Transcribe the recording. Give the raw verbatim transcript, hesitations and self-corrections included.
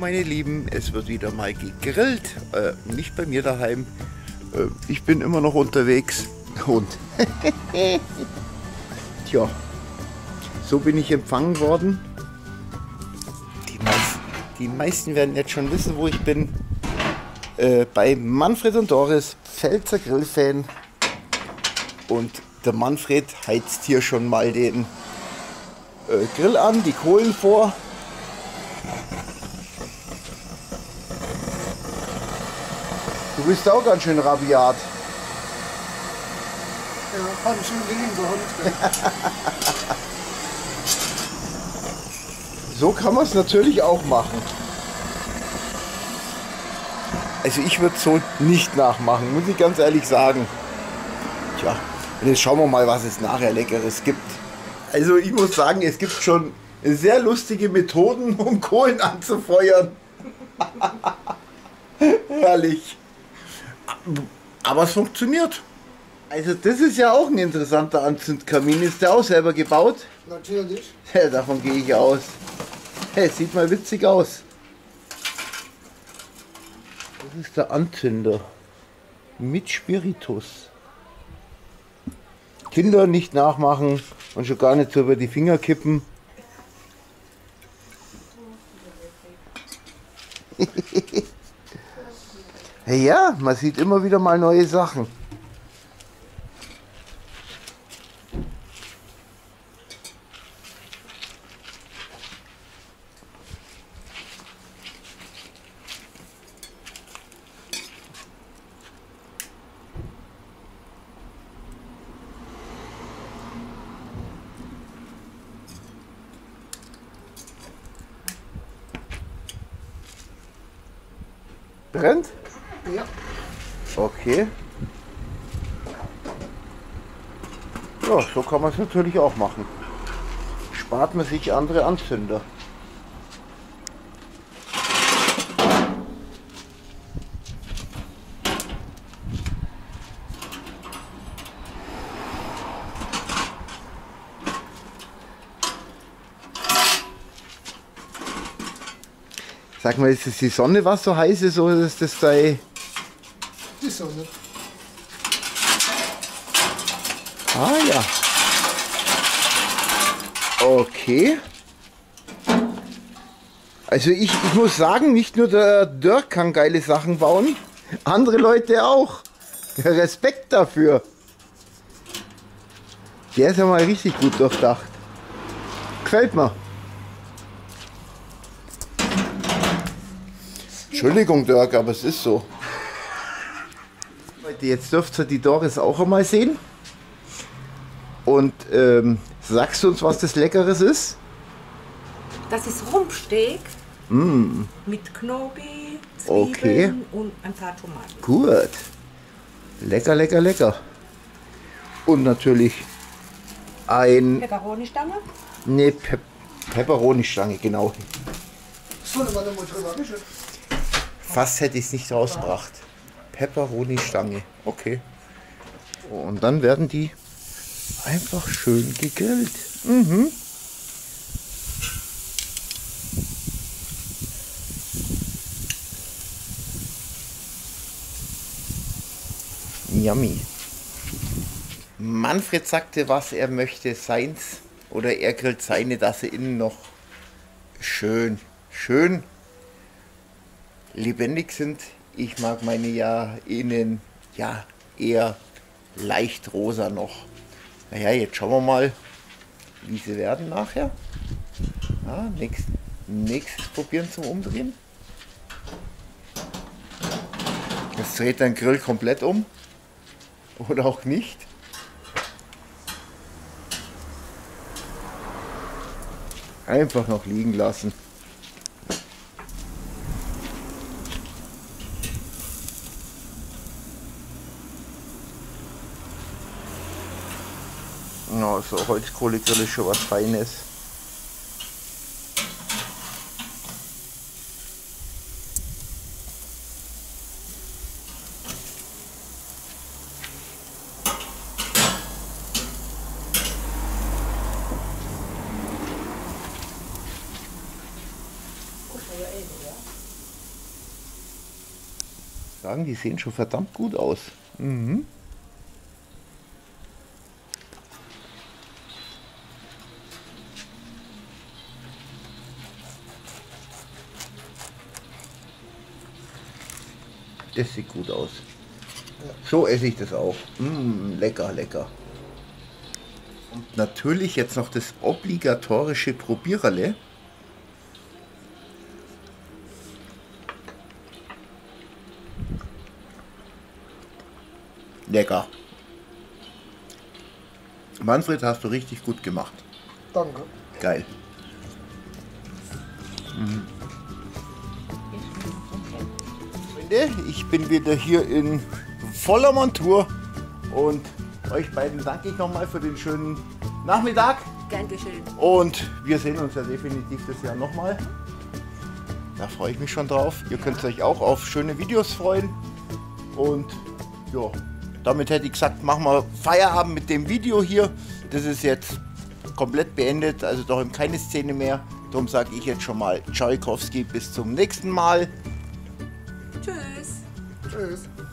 meine Lieben, es wird wieder mal gegrillt, äh, nicht bei mir daheim. Äh, ich bin immer noch unterwegs und tja, so bin ich empfangen worden. Die meisten, die meisten werden jetzt schon wissen, wo ich bin. Äh, bei Manfred und Doris, Pfälzer Grillfan. Und der Manfred heizt hier schon mal den äh, Grill an, die Kohlen vor. Du bist auch ganz schön rabiat. Ja, habe ich schon länger in der Hand. So kann man es natürlich auch machen. Also ich würde es so nicht nachmachen, muss ich ganz ehrlich sagen. Tja, und jetzt schauen wir mal, was es nachher Leckeres gibt. Also ich muss sagen, es gibt schon sehr lustige Methoden, um Kohlen anzufeuern. Herrlich. Aber es funktioniert. Also das ist ja auch ein interessanter Anzündkamin. Ist der auch selber gebaut? Natürlich. Ja, davon gehe ich aus. Hey, sieht mal witzig aus. Das ist der Anzünder. Mit Spiritus. Kinder nicht nachmachen und schon gar nicht so über die Finger kippen. Ja, man sieht immer wieder mal neue Sachen. Brennt? Ja. Okay. Ja, so kann man es natürlich auch machen. Spart man sich andere Anzünder. Sag mal, ist es die Sonne, was so heiß ist, oder ist das sei... Die Sonne. Ah ja. Okay. Also ich, ich muss sagen, nicht nur der Dirk kann geile Sachen bauen, andere Leute auch. Respekt dafür. Der ist ja mal richtig gut durchdacht. Gefällt mir. Entschuldigung, Dirk, aber es ist so. Leute, jetzt dürft ihr die Doris auch einmal sehen. Und ähm, sagst du uns, was das Leckeres ist? Das ist Rumpsteak Mm. mit Knobi, Zwiebeln Okay. und ein paar Tomaten. Gut. Lecker, lecker, lecker. Und natürlich ein... Peperoni-Stange. Ne, Pe Peperoni-Stange, genau. Sollen wir nochmal drüber mischen? Fast hätte ich es nicht rausgebracht. Peperoni-Stange. Okay. Und dann werden die einfach schön gegrillt. Mhm. Yummy. Manfred sagte, was er möchte, seins oder er grillt seine, dass sie innen noch schön, schön lebendig sind. Ich mag meine ja innen ja eher leicht rosa noch. Naja, jetzt schauen wir mal, wie sie werden nachher. Ja, nächst, nächstes probieren zum Umdrehen. Jetzt dreht dein Grill komplett um. Oder auch nicht. Einfach noch liegen lassen. No, so Holzkohlegrill ist schon was Feines. Kostet ja eh, ja. sagen, die sehen schon verdammt gut aus. Mhm. Das sieht gut aus. So esse ich das auch. Mm, lecker, lecker. Und natürlich jetzt noch das obligatorische Probiererle. Lecker. Manfred, hast du richtig gut gemacht. Danke. Geil. Mhm. Freunde, ich bin wieder hier in voller Montur und euch beiden danke ich nochmal für den schönen Nachmittag. Gern geschehen. Und wir sehen uns ja definitiv das Jahr nochmal. Da freue ich mich schon drauf. Ihr könnt euch auch auf schöne Videos freuen. Und ja, damit hätte ich gesagt, machen wir Feierabend mit dem Video hier. Das ist jetzt komplett beendet, also doch keine Szene mehr. Darum sage ich jetzt schon mal Tschaikowski, bis zum nächsten Mal. Tschüss. Tschüss.